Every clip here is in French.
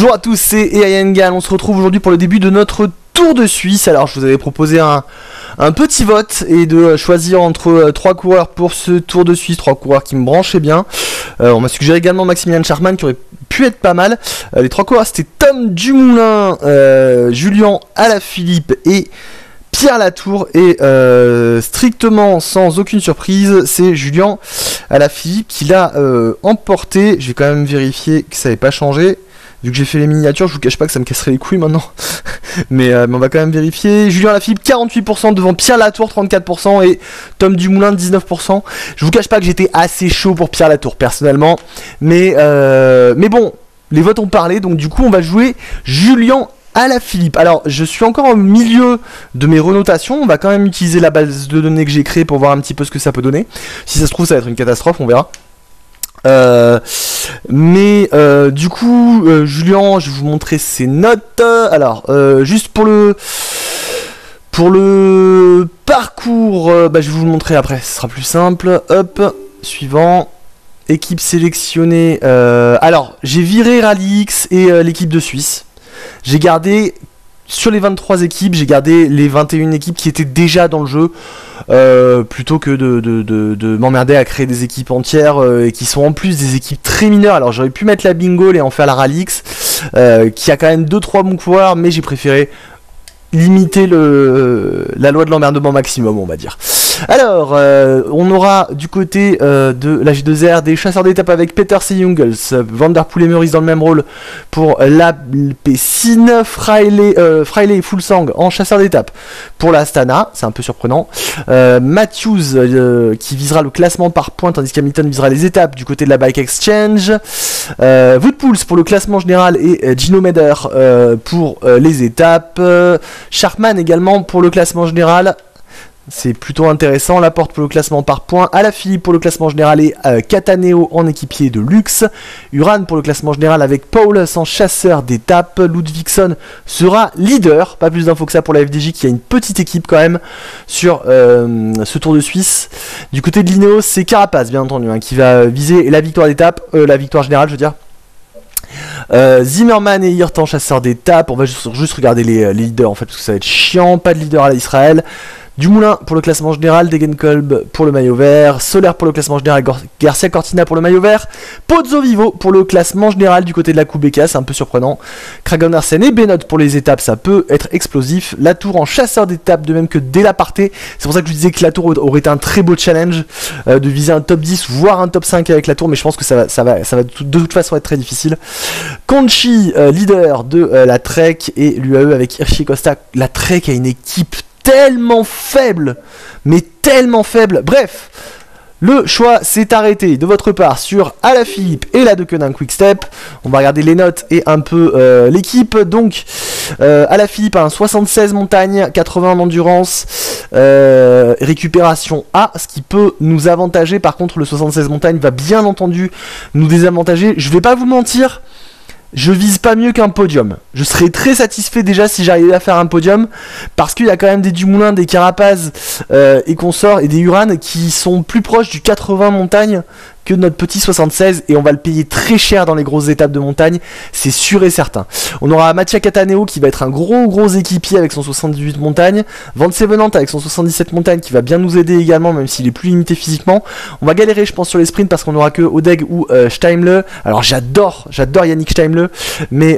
Bonjour à tous, c'est Eayengal. On se retrouve aujourd'hui pour le début de notre Tour de Suisse. Alors je vous avais proposé un petit vote et de choisir entre 3 coureurs pour ce Tour de Suisse, 3 coureurs qui me branchaient bien. On m'a suggéré également Maximilian Schachmann qui aurait pu être pas mal. Les 3 coureurs c'était Tom Dumoulin, Julian Alaphilippe et Pierre Latour, et strictement sans aucune surprise, c'est Julian Alaphilippe qui l'a emporté. Je vais quand même vérifier que ça n'avait pas changé. Vu que j'ai fait les miniatures, je vous cache pas que ça me casserait les couilles maintenant. mais on va quand même vérifier. Julien Alaphilippe 48% devant Pierre Latour 34% et Tom Dumoulin 19%. Je vous cache pas que j'étais assez chaud pour Pierre Latour personnellement. Mais bon, les votes ont parlé, donc du coup on va jouer Julian Alaphilippe. Alors je suis encore au milieu de mes renotations. On va quand même utiliser la base de données que j'ai créée pour voir un petit peu ce que ça peut donner. Si ça se trouve ça va être une catastrophe, on verra. Du coup, Julien, je vais vous montrer ses notes. Alors, juste pour le parcours, je vais vous le montrer après, ce sera plus simple. Hop, suivant. Équipe sélectionnée. Alors, j'ai viré Rally X et l'équipe de Suisse. J'ai gardé, sur les 23 équipes, j'ai gardé les 21 équipes qui étaient déjà dans le jeu. Plutôt que de m'emmerder à créer des équipes entières et qui sont en plus des équipes très mineures. Alors j'aurais pu mettre la Bingo et en faire la Rally X qui a quand même 2-3 bons coureurs, mais j'ai préféré limiter la loi de l'emmerdement maximum, on va dire. Alors, on aura du côté de la G2R des chasseurs d'étape avec Peter C. Jungels, Van der Poel et Meurice dans le même rôle pour la Pessin, Freiley et Fulsang en chasseur d'étape pour la Astana, c'est un peu surprenant. Matthews qui visera le classement par points, tandis qu'Hamilton visera les étapes du côté de la Bike Exchange. Wout Poels pour le classement général et Gino Meder pour les étapes. Schachmann également pour le classement général. C'est plutôt intéressant. Laporte pour le classement par points, Alaphilippe pour le classement général et Cataneo en équipier de luxe. Uran pour le classement général avec Paulus en chasseur d'étape. Ludvigsson sera leader. Pas plus d'infos que ça pour la FDJ qui a une petite équipe quand même sur ce Tour de Suisse. Du côté de l'Ineos, c'est Carapace bien entendu qui va viser la victoire d'étape, la victoire générale je veux dire. Zimmerman et Hirt en chasseur d'étape. On va juste regarder les leaders en fait parce que ça va être chiant. Pas de leader à l'Israël. Dumoulin pour le classement général, Degenkolb pour le maillot vert, Soler pour le classement général, Garcia Cortina pour le maillot vert, Pozzo Vivo pour le classement général du côté de la Kubeka, c'est un peu surprenant, Kragan Arsène et Benoît pour les étapes, ça peut être explosif, Latour en chasseur d'étapes, de même que Delaparté, c'est pour ça que je disais que Latour aurait été un très beau challenge de viser un top 10, voire un top 5 avec Latour, mais je pense que ça va de toute façon être très difficile. Conchi, leader de la Trek et l'UAE avec Hirschi Costa, la Trek a une équipe tellement faible, mais tellement faible. Bref, le choix s'est arrêté de votre part sur Alaphilippe et la Deceuninck Quick-Step. On va regarder les notes et un peu l'équipe. Donc, Alaphilippe a un 76 montagne, 80 en endurance, récupération A, ce qui peut nous avantager. Par contre, le 76 montagne va bien entendu nous désavantager. Je vais pas vous mentir. Je vise pas mieux qu'un podium. Je serais très satisfait déjà si j'arrivais à faire un podium. Parce qu'il y a quand même des Dumoulin, des Carapaz et consorts et des Uran qui sont plus proches du 80 montagne que notre petit 76. Et on va le payer très cher dans les grosses étapes de montagne. C'est sûr et certain. On aura Mattia Cataneo qui va être un gros équipier avec son 78 montagne. Van Sevenant avec son 77 montagne qui va bien nous aider également même s'il est plus limité physiquement. On va galérer je pense sur les sprints parce qu'on aura que Odeg ou Steimle. Alors j'adore Yannick Steimle. Mais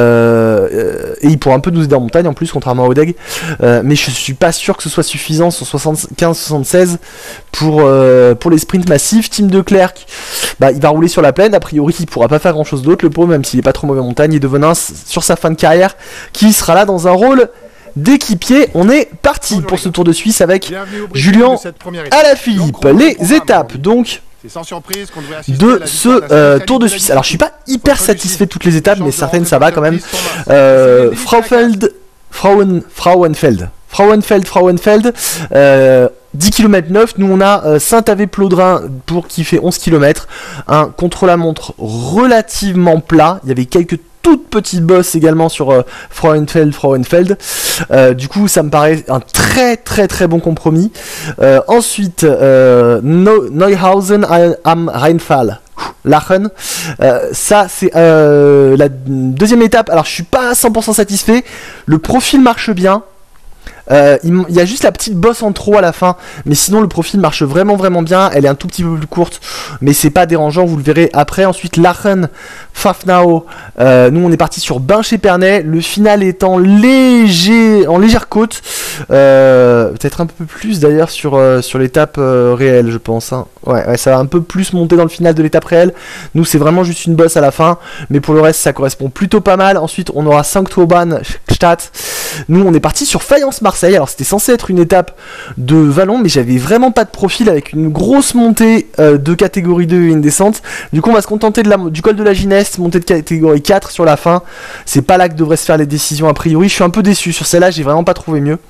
et il pourra un peu nous aider en montagne en plus contrairement à Odeg. Mais je suis pas sûr que ce soit suffisant son 75-76 pour les sprints massifs. Tim de Klerk, il va rouler sur la plaine, a priori il pourra pas faire grand chose d'autre le pauvre même s'il est pas trop mauvais en montagne, et Devenin sur sa fin de carrière qui sera là dans un rôle d'équipier. On est parti pour ce Tour de Suisse avec Julian Alaphilippe. Les étapes donc de ce Tour de Suisse. Alors je suis pas hyper satisfait de toutes les étapes mais certaines ça va quand même. Frauenfeld 10 km 9, nous on a Saint-Avé-Plaudrin qui fait 11 km, un contre-la-montre relativement plat, il y avait quelques toutes petites bosses également sur Frauenfeld. Du coup ça me paraît un très bon compromis. Ensuite Neuhausen am Rheinfall. Lachen. Ça c'est la deuxième étape. Alors je suis pas à 100% satisfait. Le profil marche bien. Il y a juste la petite bosse en trop à la fin, mais sinon le profil marche vraiment bien. Elle est un tout petit peu plus courte, mais c'est pas dérangeant, vous le verrez après. Ensuite Lachen, Pfaffenau, nous on est parti sur Binche-Épernay. Le final est en légère côte, peut-être un peu plus d'ailleurs sur l'étape réelle, je pense, hein. Ouais, ça va un peu plus monter dans le final de l'étape réelle. Nous c'est vraiment juste une bosse à la fin, mais pour le reste ça correspond plutôt pas mal. Ensuite on aura Sankt-Urban-Stadt. Nous on est parti sur Fayence-Marseille. Alors c'était censé être une étape de vallon, mais j'avais vraiment pas de profil, avec une grosse montée de catégorie 2 et une descente. Du coup on va se contenter du col de la Gineste, montée de catégorie 4 sur la fin. C'est pas là que devraient se faire les décisions a priori. Je suis un peu déçu sur celle-là, j'ai vraiment pas trouvé mieux.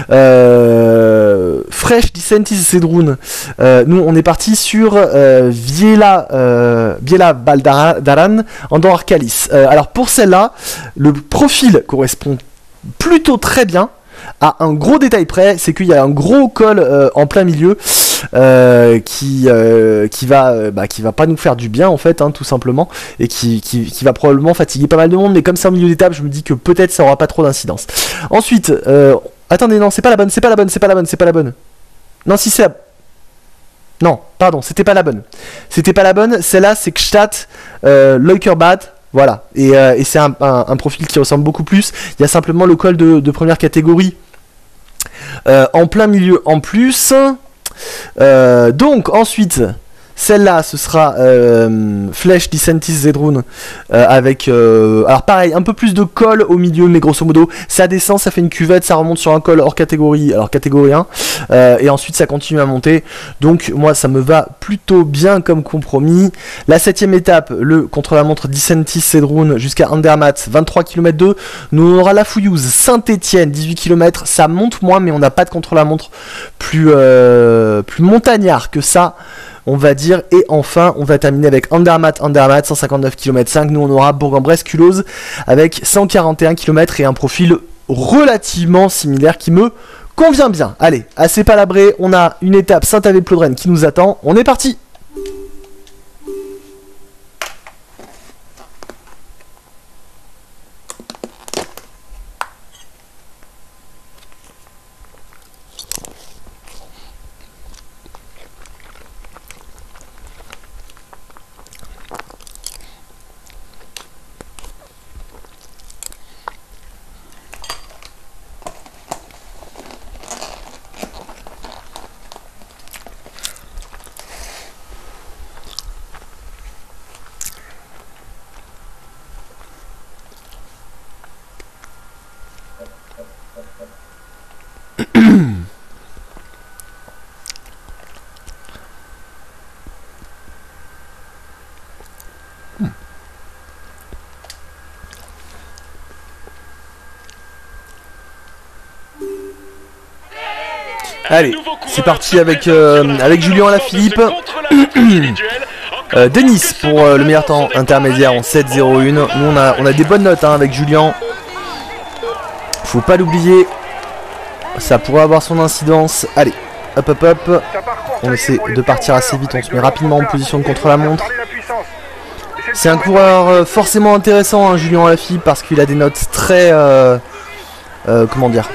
Fresh Dicentis Cedrun. Nous on est parti sur Viela Baldaran Andorre Calice. Alors pour celle-là, le profil correspond plutôt très bien, à un gros détail près, c'est qu'il y a un gros col en plein milieu qui va pas nous faire du bien en fait, hein, tout simplement, et qui va probablement fatiguer pas mal de monde. Mais comme c'est un milieu d'étape, je me dis que peut-être ça aura pas trop d'incidence. Ensuite, attendez, non, c'est pas la bonne. Non, si c'est la... Non, pardon, c'était pas la bonne. Celle-là, c'est Gstaad Leukerbad. Voilà, et c'est un profil qui ressemble beaucoup plus. Il y a simplement le col de première catégorie en plein milieu en plus. Donc ensuite, celle-là, ce sera Flèche Dicentis Zedrun avec, alors pareil, un peu plus de col au milieu, mais grosso modo, ça descend, ça fait une cuvette, ça remonte sur un col hors catégorie, alors catégorie 1, et ensuite ça continue à monter. Donc moi, ça me va plutôt bien comme compromis. La 7ème étape, le contre-la-montre Dicentis Zedrun jusqu'à Andermatt, 23 km 2. Nous on aura la Fouillouse, Saint-Étienne, 18 km, ça monte moins, mais on n'a pas de contre-la-montre plus montagnard que ça, on va dire. Et enfin on va terminer avec Andermatt, 159 km 5. Nous on aura Bourg-en-Bresse Culose avec 141 km et un profil relativement similaire qui me convient bien. Allez, assez palabré, on a une étape Saint-Avé-de-Ploudren qui nous attend, on est parti. Allez, c'est parti avec Julien Alaphilippe. Denis pour le meilleur temps intermédiaire en 7-0-1. Nous on a des bonnes notes, hein, avec Julien. Faut pas l'oublier. Ça pourrait avoir son incidence. Allez, hop. On essaie de partir assez vite. On se met rapidement en position de contre-la-montre. C'est un coureur forcément intéressant, hein, Julien Alaphilippe, parce qu'il a des notes très... comment dire,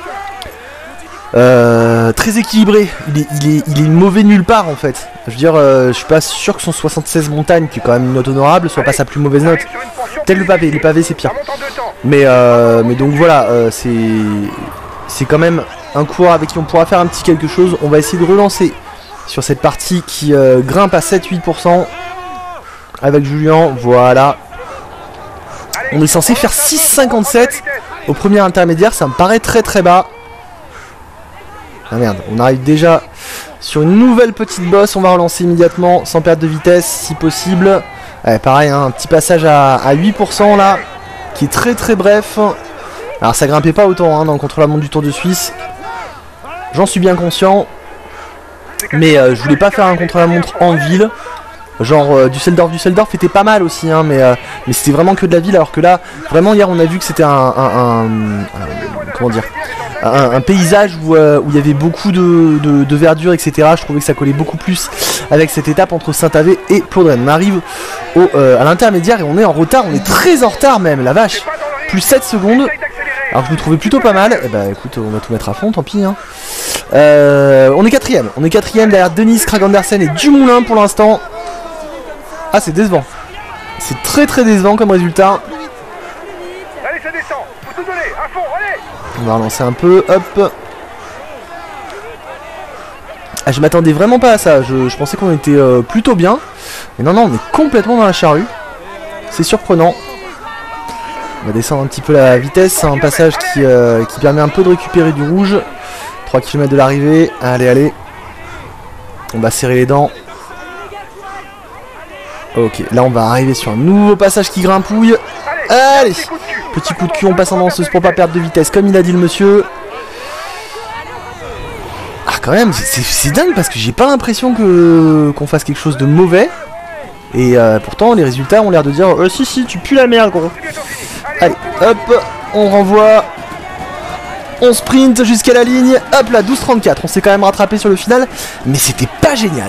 très équilibré. Il est mauvais nulle part en fait. Je veux dire, je suis pas sûr que son 76 montagne, qui est quand même une note honorable, soit pas sa plus mauvaise note. Tel le pavé, les pavés c'est pire. Mais donc voilà, c'est quand même un coureur avec qui on pourra faire un petit quelque chose. On va essayer de relancer sur cette partie qui grimpe à 7-8% avec Julien. Voilà. On est censé faire 6,57 au premier intermédiaire, ça me paraît très bas. Ah merde, on arrive déjà sur une nouvelle petite bosse. On va relancer immédiatement sans perte de vitesse si possible. Ouais, pareil, hein, un petit passage à 8% là, qui est très bref. Alors ça grimpait pas autant, hein, dans le contre-la-montre du Tour de Suisse. J'en suis bien conscient. Mais je voulais pas faire un contre-la-montre en ville. Genre Düsseldorf était pas mal aussi, hein, mais c'était vraiment que de la ville. Alors que là, vraiment hier on a vu que c'était comment dire, un paysage où il y avait beaucoup de verdure, etc. Je trouvais que ça collait beaucoup plus avec cette étape entre Saint-Avé et Ploudren. On arrive à l'intermédiaire et on est en retard, on est très en retard même, la vache. Plus 7 secondes. Alors je me trouvais plutôt pas mal. Et bah écoute, on va tout mettre à fond, tant pis. Hein. On est quatrième derrière Denis, Krag Andersen et Dumoulin pour l'instant. Ah, c'est décevant. C'est très décevant comme résultat. Allez, ça descend. Faut tout donner, à fond, allez. On va relancer un peu, hop. Ah, je m'attendais vraiment pas à ça. Je pensais qu'on était plutôt bien. Mais non, on est complètement dans la charrue. C'est surprenant. On va descendre un petit peu la vitesse. Un passage qui permet un peu de récupérer du rouge. 3 km de l'arrivée. Allez. On va serrer les dents. Ok, là on va arriver sur un nouveau passage qui grimpouille. Allez, petit coup de cul, on passe en danseuse pour pas perdre de vitesse, comme il a dit le monsieur. Ah, quand même, c'est dingue parce que j'ai pas l'impression qu'on fasse quelque chose de mauvais. Et pourtant, les résultats ont l'air de dire si, tu pues la merde, gros. Allez, hop, on renvoie. On sprint jusqu'à la ligne. Hop là, 12,34. On s'est quand même rattrapé sur le final, mais c'était pas génial.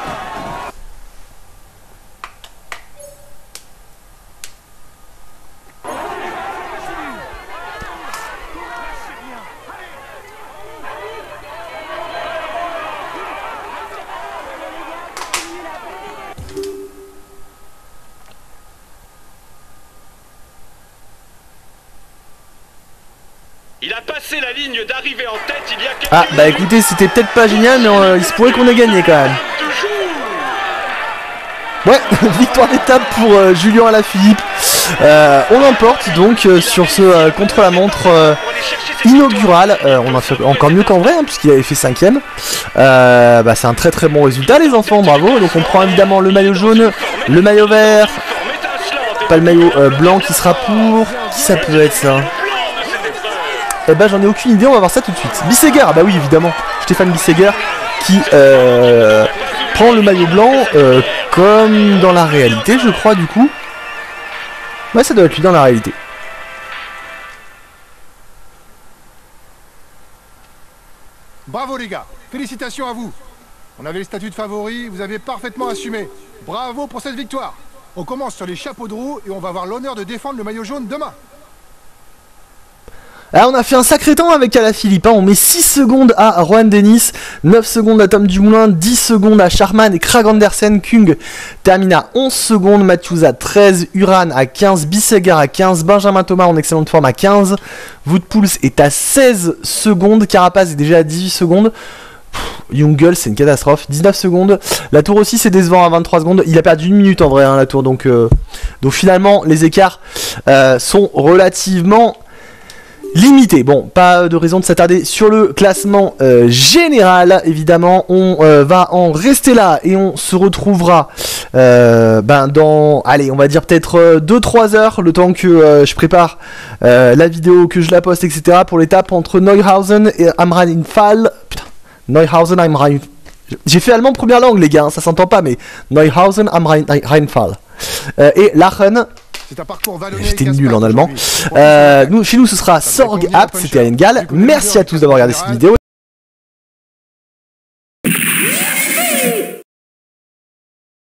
Il a passé la ligne d'arrivée en tête il y a quelques Ah bah écoutez, c'était peut-être pas génial, mais il se pourrait qu'on ait gagné quand même. Ouais, victoire d'étape pour Julien Alaphilippe. On l'emporte donc sur ce contre-la-montre inaugural. On a fait encore mieux qu'en vrai, hein, puisqu'il avait fait 5ème. Bah, c'est un très bon résultat les enfants, bravo. Donc on prend évidemment le maillot jaune, le maillot vert, pas le maillot blanc qui sera pour... Qui ça peut être ça? Eh ben j'en ai aucune idée, on va voir ça tout de suite. Bisseguer, ah bah oui évidemment, Stéphane Bisseguer qui prend le maillot blanc comme dans la réalité je crois du coup. Ouais, ça doit être lui dans la réalité. Bravo les gars, félicitations à vous. On avait le statut de favori, vous avez parfaitement assumé. Bravo pour cette victoire. On commence sur les chapeaux de roue et on va avoir l'honneur de défendre le maillot jaune demain. Alors on a fait un sacré temps avec Alaphilippe, hein. On met 6 secondes à Rohan Dennis, 9 secondes à Tom Dumoulin, 10 secondes à Sharman et Krag Andersen. Kung termine à 11 secondes, Matthews à 13, Uran à 15, Bisseguer à 15, Benjamin Thomas en excellente forme à 15, Woodpools est à 16 secondes, Carapaz est déjà à 18 secondes. Youngles c'est une catastrophe, 19 secondes. La tour aussi c'est décevant à 23 secondes. Il a perdu 1 minute en vrai hein, la tour, donc finalement les écarts sont relativement limité. Bon, pas de raison de s'attarder sur le classement général, évidemment. On va en rester là et on se retrouvera dans, allez, on va dire peut-être 2-3 heures, le temps que je prépare la vidéo, que je la poste, etc. pour l'étape entre Neuhausen et Am-Rhein-Fall. Putain, Neuhausen, Am-Rhein... J'ai fait allemand première langue, les gars, hein, ça s'entend pas, mais Neuhausen, Am-Rhein-Fall. Et Lachen. J'étais nul en allemand. Chez nous, ce sera Sorg Apt, c'était Alengal. Merci à tous d'avoir regardé cette vidéo.